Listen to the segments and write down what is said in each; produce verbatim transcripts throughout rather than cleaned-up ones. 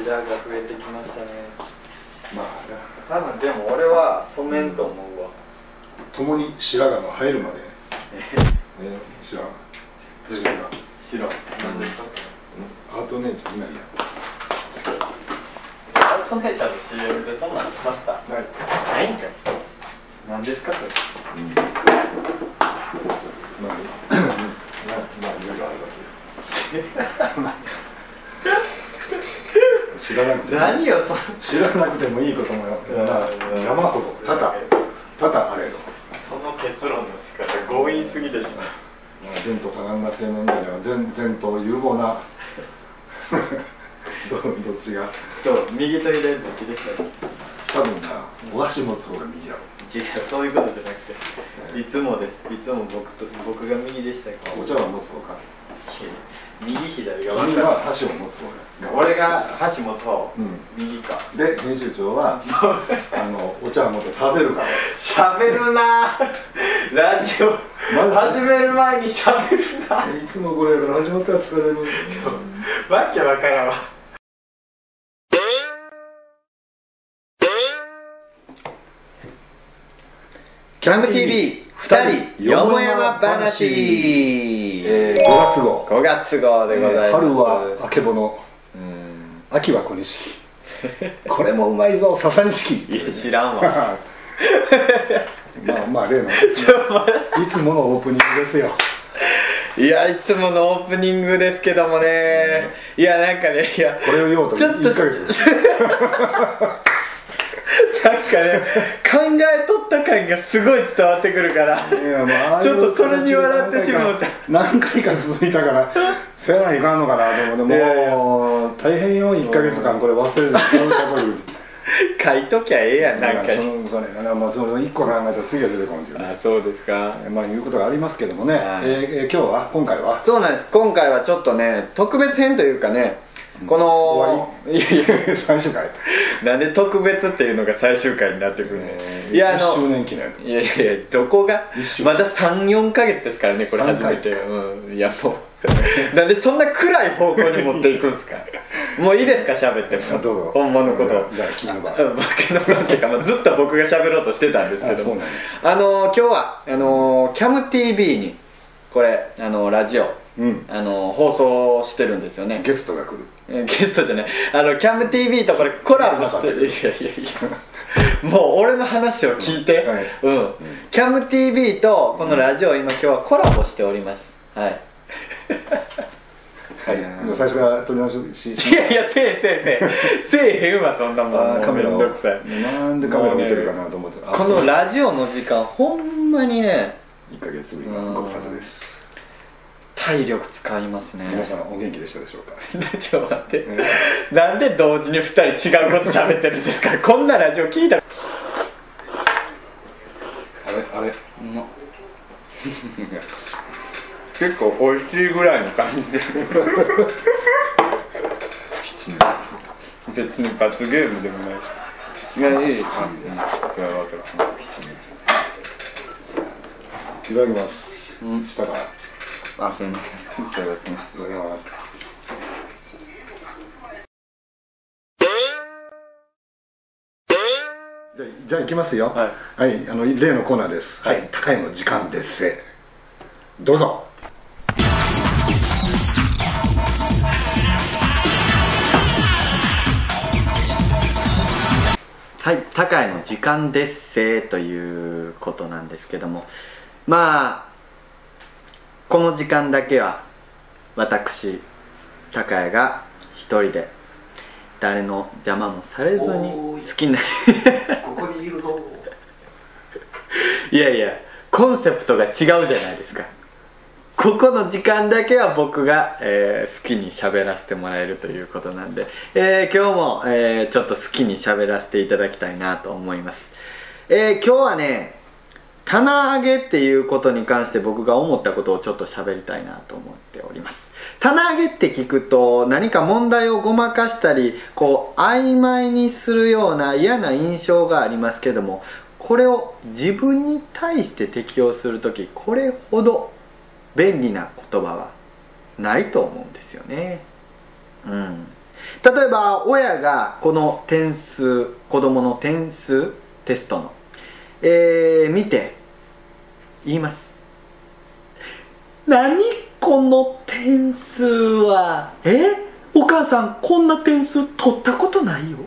白が増えてきましたね。 まあ多分でも俺は染めんと思うわ。 共に白髪の入るまでね白髪白髪白なんですかアート姉ちゃんいないやアート姉ちゃんの シーエム でそんなん来ました？ ないないんかい。何ですかそれ。 まあまあいろいろあるわけ知らなくて何よそ知らなくてもいいことも山ほど多々多々あれど、 その結論の仕方強引すぎでしょ。 前途多難な青年代では前前途有望などどっちがそう右と左どっちでした？ 多分なお箸持つ方が右やろ。 違う、そういうことじゃなくて、いつもです。いつも僕と僕が右でしたけど。 お茶碗持つ方か。 右左が分かる。 君は箸を持つ方や。 俺が箸持つ方、 うん、 右か。 で編集長はあのお茶碗持って食べるから。 喋るな。ラジオ始める前に喋るな。 いつもこれから始まったら疲れる。 わけわからんわ。キャム ティーブイ ふたりよもやま話、 えー、ごがつごうごがつごうでございます、えー、 春はあけぼの、秋は小錦これもうまいぞ笹錦。 いや知らんわまあまあ例のいつものオープニングですよ。 いやいつものオープニングですけどもね、いやなんかね、いやこれを言おうといっかげつなんかね、考えとった感がすごい伝わってくるから、いや、まあ、ちょっとそれに笑ってしまった。 何回か続いたからせやないかんのかなと思って、もう大変よ。いっかげつかんこれ忘れずに書いときゃええやん。なんかそのそれがもうそれいっこ考えたら次は出てこんっていうね。 あ、そうですか。 まあいうことがありますけどもね、え今日は今回はそうなんです。今回はちょっとね特別編というかね、このいやいや最終回なんで特別っていうのが最終回になってくるんで、いやあのいっしゅうねん記念、いやいやどこがまださん、よんかげつですからねこれ初めて。うん、いやもうなんでそんな暗い方向に持っていくんですか。もういいですか喋っても。どうぞ。ほんまのこと。 じゃあ君の番。 僕の番っていうか、まあ、ずっと僕が喋ろうとしてたんですけども、あの今日はあのキャム ティーブイ にこれあのラジオ、うん、あの放送してるんですよね。 ゲストが来る。 ゲストじゃない、あのキャム ティーブイ とこれコラボしてる。いやいやいやもう俺の話を聞いて、はい、うん、キャム ティーブイ とこのラジオ今今日はコラボしております。はいはい、最初から撮り直し。 いやいや、せえせえせえせえへんわそんなもん。 カメラをなんでカメラ見てるかなと思って、 このラジオの時間ほんまにねいっかげつぶりのご無沙汰です。 体力使いますね。 皆さんお元気でしたでしょうか。 ちょっと待って、なんで同時にふたり違うこと喋ってるんですか。こんなラジオ聞いたらあれあれ、うまっ結構美味しいぐらいの感じで別に罰ゲームでもないし。いやいいです。 いただきます。下から。 あ、すみません。いただきます。 いただきます。じゃあじゃあ行きますよ。はい、はい、あの例のコーナーです。はい、高いの時間です。どうぞ。 はい、高いの時間デッセイということなんですけども、まあこの時間だけは私高谷が一人で誰の邪魔もされずに好きなここにいるぞいやいやコンセプトが違うじゃないですか。ここの時間だけは僕が、えー、好きに喋らせてもらえるということなんで、えー、今日も、えー、ちょっと好きに喋らせていただきたいなと思います。えー、今日はね棚上げっていうことに関して僕が思ったことをちょっと喋りたいなと思っております。棚上げって聞くと何か問題をごまかしたりこう曖昧にするような嫌な印象がありますけども、これを自分に対して適用するときこれほど便利な言葉はないと思うんですよね。うん。 例えば親がこの点数、子供の点数テストの、えー、見て言います。何この点数は。え、お母さんこんな点数取ったことないよ。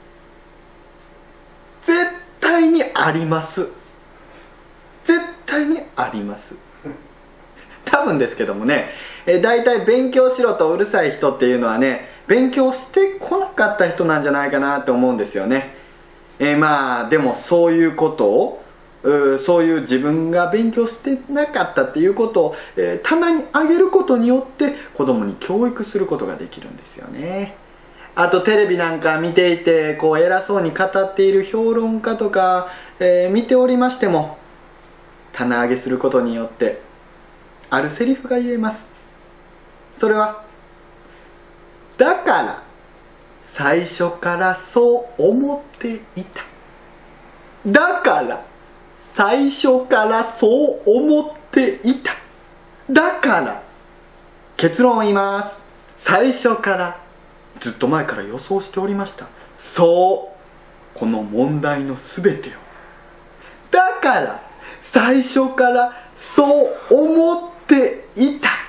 絶対にあります。絶対にあります。多分ですけどもね、え大体勉強しろとうるさい人っていうのはね、勉強してこなかった人なんじゃないかなって思うんですよね。えー、まあでもそういうことを、そういう自分が勉強してなかったっていうことを、えー、棚にあげることによって子供に教育することができるんですよね。あとテレビなんか見ていてこう偉そうに語っている評論家とか、えー、見ておりましても、棚上げすることによってあるセリフが言えます。それは、だから最初からそう思っていた。だから最初からそう思っていた。だから結論を言います。最初からずっと前から予想しておりました。そう、この問題のすべてを。だから最初からそう思っていた。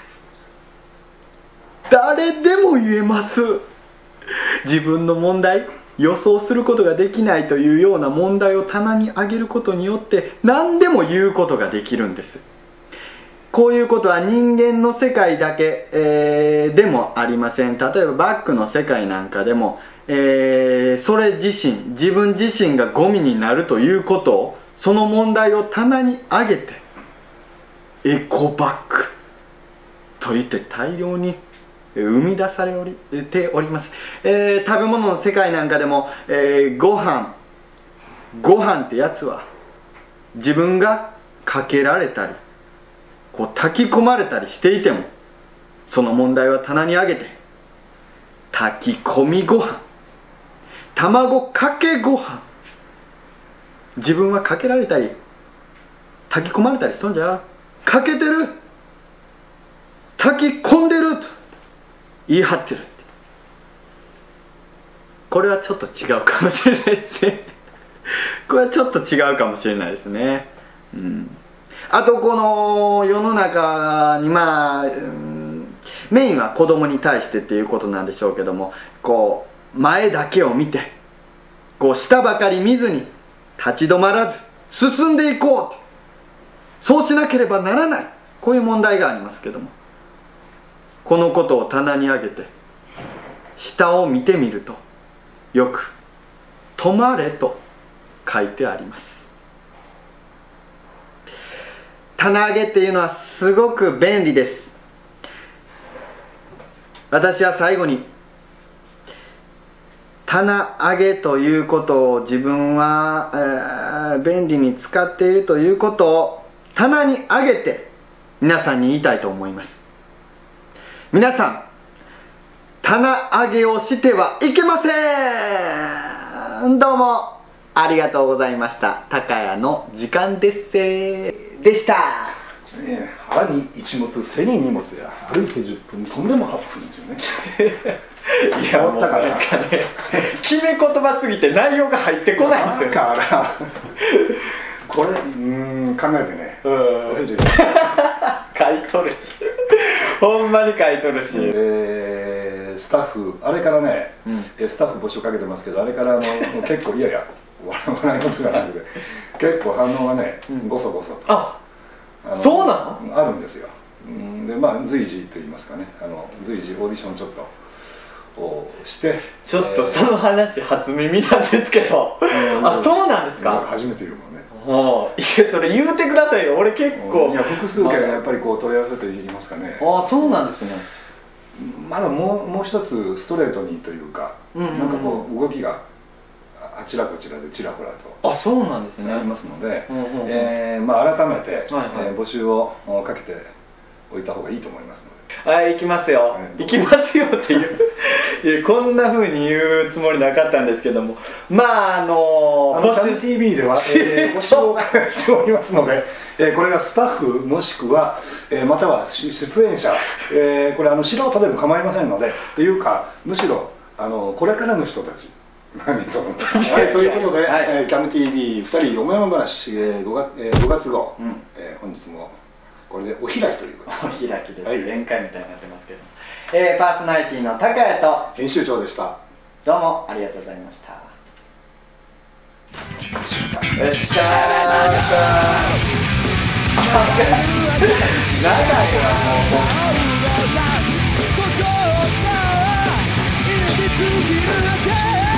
誰でも言えます。自分の問題、予想することができないというような問題を棚に上げることによって何でも言うことができるんです。こういうことは人間の世界だけ、えー、でもありません。例えばバックの世界なんかでも、えー、それ自身、自分自身がゴミになるということを、その問題を棚に上げてエコバッグといって大量に生み出されております。えー、食べ物の世界なんかでも、えー、ご飯ご飯ってやつは自分がかけられたりこう炊き込まれたりしていても、その問題は棚に上げて炊き込みご飯、卵かけご飯、自分はかけられたり炊き込まれたりしとんじゃう。かけてる、炊き込んでると言い張ってるって。これはちょっと違うかもしれないですねこれはちょっと違うかもしれないですね。うん、あとこの世の中にまあ、うん、メインは子供に対してっていうことなんでしょうけども、こう前だけを見てこう下ばかり見ずに立ち止まらず進んでいこうと、そうしなければならない、こういう問題がありますけども、このことを棚に上げて下を見てみるとよく「止まれ」と書いてあります。棚上げっていうのはすごく便利です。私は最後に棚上げということを自分は、えー、便利に使っているということを棚に上げて皆さんに言いたいと思います。皆さん、棚上げをしてはいけません。どうもありがとうございました。高谷の時間ですせでした。 ね、腹に一物背に荷物や歩いてじゅっぷん飛んでもはっぷんですよねいやもうなんかね決め言葉すぎて内容が入ってこないんですよ。 だからこれうん考えてね、忘れてる書いとるしほんまに書いとるし、 えー、スタッフあれからね、うん、スタッフ募集かけてますけど、あれからあの結構いやいや笑い事じゃなくて結構反応がね、うん、ごそごそとああそうなのあるんですよ。でまあ随時と言いますかね、あの随時オーディションちょっとをしてちょっとその話初耳なんですけど、えー、あそうなんですか。 初めて言うもんね。 いやそれ言うてくださいよ。俺結構いや複数件やっぱりこう問い合わせと言いますかね。 ああそうなんですね。 まだもうもう一つストレートにというか、なんかこう動きがあちらこちらでちらほらとあそうなんですねありますので、えーまあ改めて、はいはいえー、募集をかけておいた方がいいと思いますので。 はい、行きますよ、はい、行きますよっていういやこんな風に言うつもりなかったんですけども、まああのー、募集 ティーブイ では、えー、募集をしておりますので、えー、これがスタッフもしくは、えー、または出演者、えー、これあの素人でも構いませんので、というかむしろあのこれからの人たち何そのはい、ということで、はい、えー、キャム ティーブイふたりよもやま話、えー、ごがつ、えー、ごがつ号、うん、えー、本日もこれでお開きということでお開きです、はい、宴会みたいになってますけど、えー、パーソナリティの高谷と編集長でした。 どうもありがとうございました。よっしゃー長いわもう